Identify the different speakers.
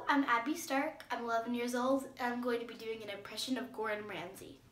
Speaker 1: I'm Abby Stark. I'm 11 years old, and I'm going to be doing an impression of Gordon Ramsay.